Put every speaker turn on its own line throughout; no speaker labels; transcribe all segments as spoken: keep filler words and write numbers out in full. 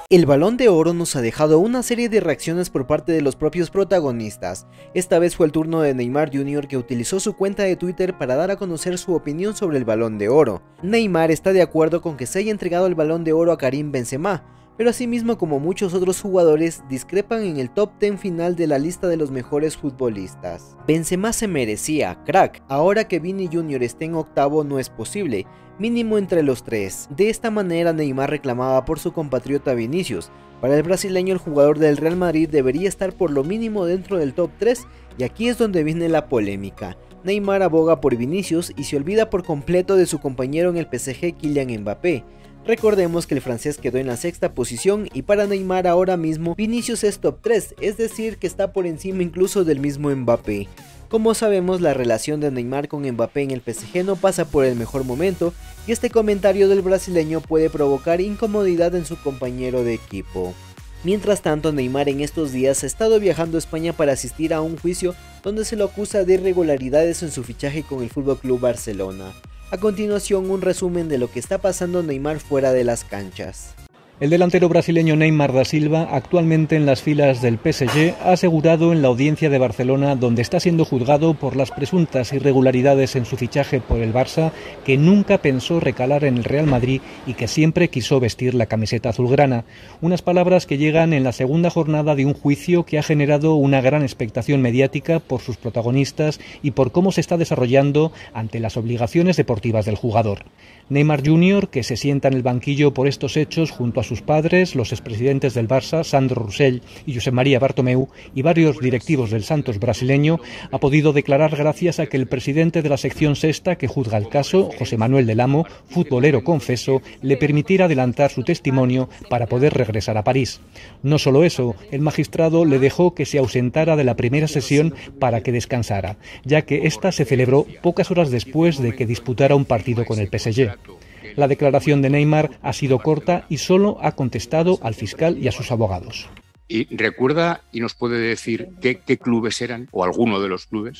El Balón de Oro nos ha dejado una serie de reacciones por parte de los propios protagonistas. Esta vez fue el turno de Neymar junior, que utilizó su cuenta de Twitter para dar a conocer su opinión sobre el Balón de Oro. Neymar está de acuerdo con que se haya entregado el Balón de Oro a Karim Benzema, pero asimismo, como muchos otros jugadores, discrepan en el top diez final de la lista de los mejores futbolistas. Benzema se merecía, crack, ahora que Vini junior esté en octavo no es posible, mínimo entre los tres. De esta manera Neymar reclamaba por su compatriota Vinicius. Para el brasileño, el jugador del Real Madrid debería estar por lo mínimo dentro del top tres, y aquí es donde viene la polémica. Neymar aboga por Vinicius y se olvida por completo de su compañero en el P S G, Kylian Mbappé. Recordemos que el francés quedó en la sexta posición y para Neymar ahora mismo Vinicius es top tres, es decir que está por encima incluso del mismo Mbappé. Como sabemos, la relación de Neymar con Mbappé en el P S G no pasa por el mejor momento y este comentario del brasileño puede provocar incomodidad en su compañero de equipo. Mientras tanto, Neymar en estos días ha estado viajando a España para asistir a un juicio donde se lo acusa de irregularidades en su fichaje con el F C Barcelona. A continuación, un resumen de lo que está pasando Neymar fuera de las canchas.
El delantero brasileño Neymar da Silva, actualmente en las filas del P S G, ha asegurado en la audiencia de Barcelona, donde está siendo juzgado por las presuntas irregularidades en su fichaje por el Barça, que nunca pensó recalar en el Real Madrid y que siempre quiso vestir la camiseta azulgrana. Unas palabras que llegan en la segunda jornada de un juicio que ha generado una gran expectación mediática por sus protagonistas y por cómo se está desarrollando ante las obligaciones deportivas del jugador. Neymar junior, que se sienta en el banquillo por estos hechos junto a sus padres, los expresidentes del Barça, Sandro Rosell y Josep María Bartomeu, y varios directivos del Santos brasileño, ha podido declarar gracias a que el presidente de la sección sexta que juzga el caso, José Manuel del Amo, futbolero confeso, le permitiera adelantar su testimonio para poder regresar a París. No solo eso, el magistrado le dejó que se ausentara de la primera sesión para que descansara, ya que esta se celebró pocas horas después de que disputara un partido con el P S G. La declaración de Neymar ha sido corta y solo ha contestado al fiscal y a sus abogados.
¿Y recuerda y nos puede decir qué, qué clubes eran o alguno de los clubes?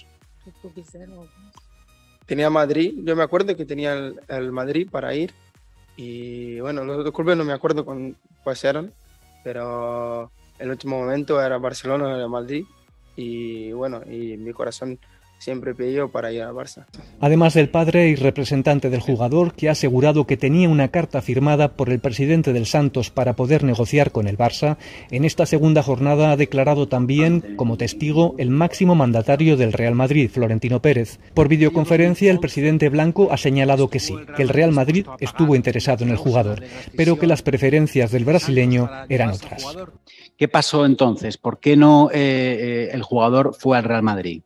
Tenía Madrid, yo me acuerdo que tenía el, el Madrid para ir y bueno, los otros clubes no me acuerdo cuáles eran, pero el último momento era Barcelona, era Madrid y bueno, y mi corazón siempre pidió para ir al Barça.
Además del padre y representante del jugador, que ha asegurado que tenía una carta firmada por el presidente del Santos para poder negociar con el Barça, en esta segunda jornada ha declarado también como testigo el máximo mandatario del Real Madrid, Florentino Pérez. Por videoconferencia, el presidente blanco ha señalado que sí, que el Real Madrid estuvo interesado en el jugador, pero que las preferencias del brasileño eran otras.
¿Qué pasó entonces? ¿Por qué no eh, el jugador fue al Real Madrid?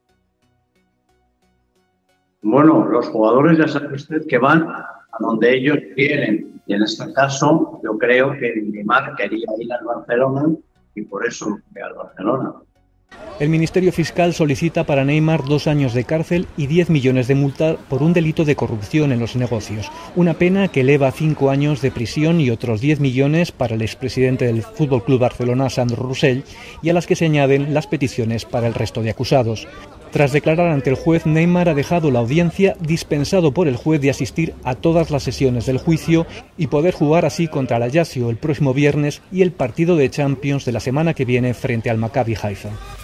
Bueno, los jugadores ya sabe usted que van a donde ellos quieren. Y en este caso, yo creo que Neymar quería ir al Barcelona y por eso fue al Barcelona.
El Ministerio Fiscal solicita para Neymar dos años de cárcel y diez millones de multa por un delito de corrupción en los negocios. Una pena que eleva a cinco años de prisión y otros diez millones para el expresidente del F C Barcelona, Sandro Rosell, y a las que se añaden las peticiones para el resto de acusados. Tras declarar ante el juez, Neymar ha dejado la audiencia dispensado por el juez de asistir a todas las sesiones del juicio y poder jugar así contra el Ajaccio el próximo viernes y el partido de Champions de la semana que viene frente al Maccabi Haifa.